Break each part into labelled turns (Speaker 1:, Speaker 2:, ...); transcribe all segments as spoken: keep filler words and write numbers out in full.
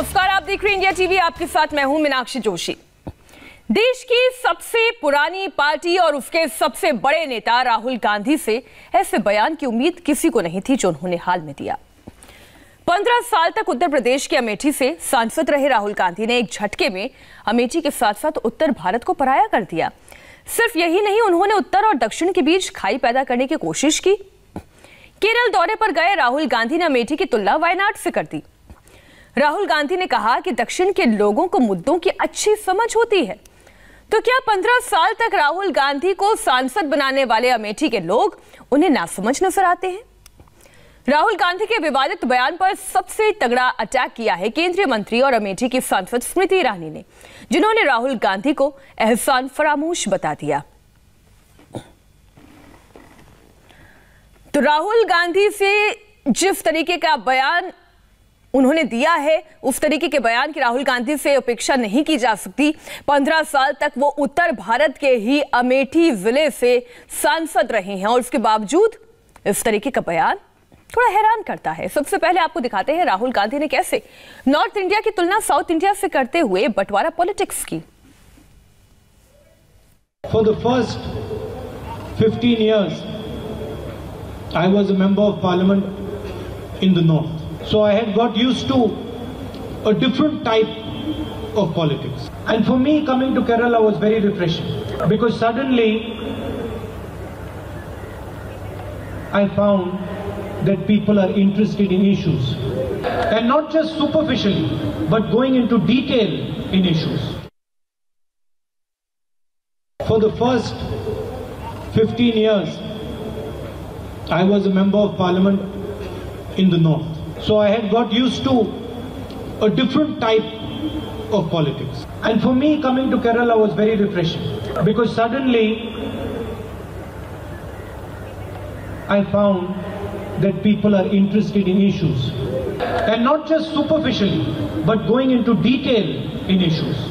Speaker 1: नमस्कार, आप देख रहे हैं इंडिया टीवी। आपके साथ मैं हूं मीनाक्षी जोशी। देश की सबसे पुरानी पार्टी और उसके सबसे बड़े नेता राहुल गांधी से ऐसे बयान की उम्मीद किसी को नहीं थी जो उन्होंने हाल में दिया। पंद्रह साल तक उत्तर प्रदेश के अमेठी से सांसद रहे राहुल गांधी ने एक झटके में अमेठी के साथ साथ उत्तर भारत को पराया कर दिया। सिर्फ यही नहीं, उन्होंने उत्तर और दक्षिण के बीच खाई पैदा करने की कोशिश की। केरल दौरे पर गए राहुल गांधी ने अमेठी की तुलना वायनाड से कर दी। राहुल गांधी ने कहा कि दक्षिण के लोगों को मुद्दों की अच्छी समझ होती है। तो क्या पंद्रह साल तक राहुल गांधी को सांसद बनाने वाले अमेठी के लोग उन्हें नासमझ नजर आते हैं? राहुल गांधी के विवादित बयान पर सबसे तगड़ा अटैक किया है केंद्रीय मंत्री और अमेठी की सांसद स्मृति ईरानी ने, जिन्होंने राहुल गांधी को एहसान फरामोश बता दिया। तो राहुल गांधी से जिस तरीके का बयान उन्होंने दिया है, उस तरीके के बयान की राहुल गांधी से अपेक्षा नहीं की जा सकती। पंद्रह साल तक वो उत्तर भारत के ही अमेठी जिले से सांसद रहे हैं और उसके बावजूद इस तरीके का बयान थोड़ा हैरान करता है। सबसे पहले आपको दिखाते हैं राहुल गांधी ने कैसे नॉर्थ इंडिया की तुलना साउथ इंडिया से करते हुए बंटवारा पॉलिटिक्स की।
Speaker 2: For the first fifteen years, I was a member of parliament in the north. So I had got used to a different type of politics. And for me, coming to Kerala was very refreshing, because suddenly I found that people are interested in issues, and not just superficially, but going into detail in issues. For the first fifteen years, I was a member of parliament in the north. So I had got used to a different type of politics. And for me, coming to Kerala was very refreshing, because suddenly I found that people are interested in issues, and not just superficially, but going into detail in issues.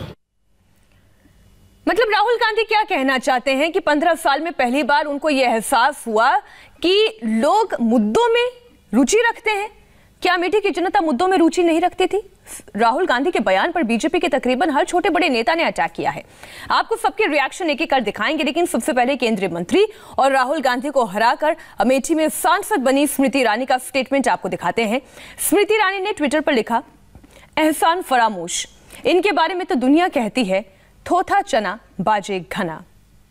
Speaker 1: मतलब राहुल गांधी क्या कहना चाहते हैं कि पंद्रह साल में पहली बार उनको यह एहसास हुआ कि लोग मुद्दों में रुचि रखते हैं। क्या अमेठी की जनता मुद्दों में रुचि नहीं रखती थी? राहुल गांधी के बयान पर बीजेपी के तकरीबन हर छोटे बड़े नेता ने अटैक किया है। आपको सबके रिएक्शन एक एक कर दिखाएंगे, लेकिन सबसे पहले केंद्रीय मंत्री और राहुल गांधी को हराकर अमेठी में सांसद बनी स्मृति ईरानी का स्टेटमेंट आपको दिखाते हैं। स्मृति ईरानी ने ट्विटर पर लिखा, एहसान फरामोश, इनके बारे में तो दुनिया कहती है थोथा चना बाजे घना।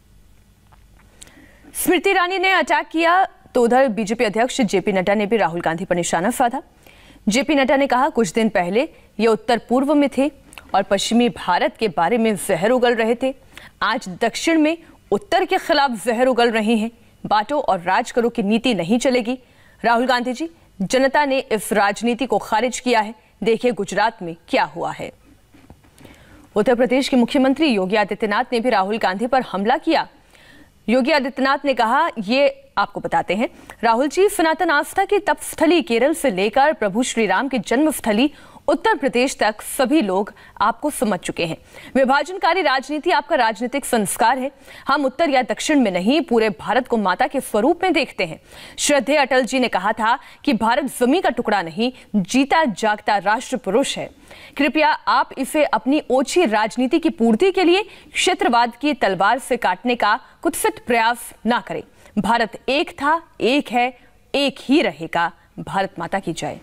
Speaker 1: स्मृति ईरानी ने अटैक किया तो उधर बीजेपी अध्यक्ष जेपी नड्डा ने भी राहुल गांधी पर निशाना साधा। जेपी नड्डा ने कहा, कुछ दिन पहले ये उत्तर पूर्व में थे और पश्चिमी भारत के बारे में जहर उगल रहे थे। आज दक्षिण में उत्तर के खिलाफ जहर उगल रही हैं। बांटो और राज करो की नीति नहीं चलेगी। राहुल गांधी जी, जनता ने इस राजनीति को खारिज किया है। देखिए गुजरात में क्या हुआ है। उत्तर प्रदेश के मुख्यमंत्री योगी आदित्यनाथ ने भी राहुल गांधी पर हमला किया। योगी आदित्यनाथ ने कहा, ये आपको बताते हैं, राहुल जी, सनातन आस्था की तपस्थली केरल से लेकर प्रभु श्री राम की जन्मस्थली उत्तर प्रदेश तक सभी लोग आपको समझ चुके हैं। विभाजनकारी राजनीति आपका राजनीतिक संस्कार है। हम उत्तर या दक्षिण में नहीं, पूरे भारत को माता के स्वरूप में देखते हैं। श्रद्धेय अटल जी ने कहा था कि भारत जमीन का टुकड़ा नहीं, जीता जागता राष्ट्र पुरुष है। कृपया आप इसे अपनी ओछी राजनीति की पूर्ति के लिए क्षेत्रवाद की तलवार से काटने का कुत्सित प्रयास ना करें। भारत एक था, एक है, एक ही रहेगा। भारत माता की जय।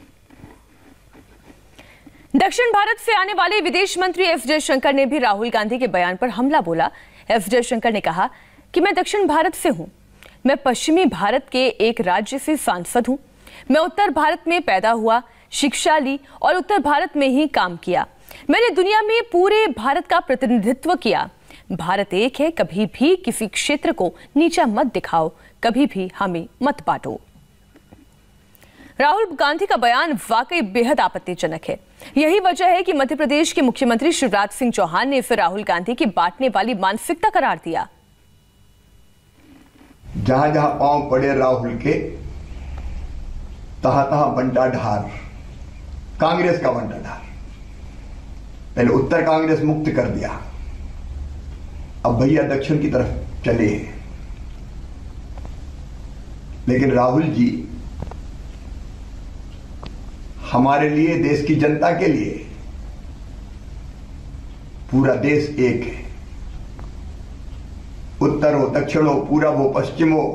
Speaker 1: दक्षिण भारत से आने वाले विदेश मंत्री एस जयशंकर ने भी राहुल गांधी के बयान पर हमला बोला। एस जयशंकर ने कहा कि मैं दक्षिण भारत से हूं, मैं पश्चिमी भारत के एक राज्य से सांसद हूं। मैं उत्तर भारत में पैदा हुआ, शिक्षा ली और उत्तर भारत में ही काम किया। मैंने दुनिया में पूरे भारत का प्रतिनिधित्व किया। भारत एक है, कभी भी किसी क्षेत्र को नीचा मत दिखाओ, कभी भी हमें मत बांटो। राहुल गांधी का बयान वाकई बेहद आपत्तिजनक है। यही वजह है कि मध्य प्रदेश के मुख्यमंत्री शिवराज सिंह चौहान ने इसे राहुल गांधी की बांटने वाली मानसिकता करार दिया।
Speaker 3: जहां जहां पांव पड़े राहुल के, तहां तहां बंटा ढार, कांग्रेस का बंटा ढार। पहले उत्तर कांग्रेस मुक्त कर दिया, अब भैया दक्षिण की तरफ चले। लेकिन राहुल जी हमारे लिए, देश की जनता के लिए पूरा देश एक है, उत्तर हो दक्षिण हो, पूरब हो पश्चिम हो,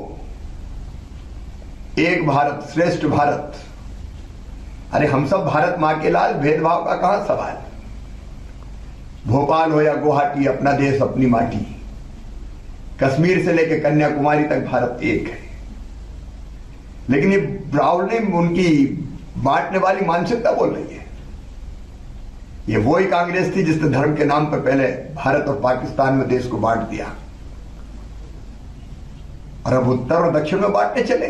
Speaker 3: एक भारत श्रेष्ठ भारत। अरे हम सब भारत मां के लाल, भेदभाव का कहां सवाल। भोपाल हो या गुवाहाटी, अपना देश अपनी माटी, कश्मीर से लेकर कन्याकुमारी तक भारत एक है। लेकिन ये राहुल ने उनकी बांटने वाली मानसिकता बोल रही है। ये वही कांग्रेस थी जिसने धर्म के नाम पर पहले भारत और पाकिस्तान में देश को बांट दिया, और अब उत्तर और दक्षिण में बांटने चले।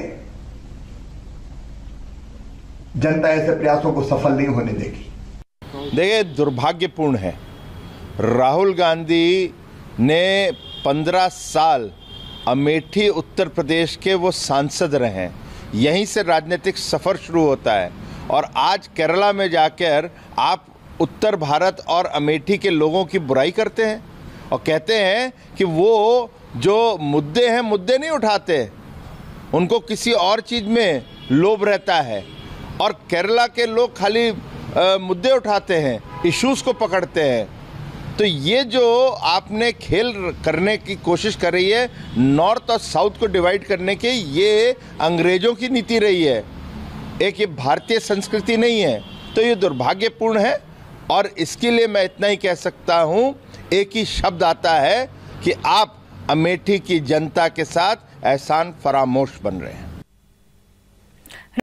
Speaker 3: जनता ऐसे प्रयासों को सफल नहीं होने देगी।
Speaker 4: देखिए, दुर्भाग्यपूर्ण है, राहुल गांधी ने पंद्रह साल अमेठी उत्तर प्रदेश के वो सांसद रहे हैं, यहीं से राजनीतिक सफ़र शुरू होता है। और आज केरला में जाकर आप उत्तर भारत और अमेठी के लोगों की बुराई करते हैं और कहते हैं कि वो जो मुद्दे हैं मुद्दे नहीं उठाते, उनको किसी और चीज़ में लोभ रहता है। और केरला के लोग खाली आ, मुद्दे उठाते हैं, इश्यूज़ को पकड़ते हैं। तो ये जो आपने खेल करने की कोशिश कर रही है, नॉर्थ और साउथ को डिवाइड करने की, ये अंग्रेज़ों की नीति रही है, एक ये भारतीय संस्कृति नहीं है। तो ये दुर्भाग्यपूर्ण है। और इसके लिए मैं इतना ही कह सकता हूँ, एक ही शब्द आता है कि आप अमेठी की जनता के साथ एहसान फरामोश बन रहे हैं।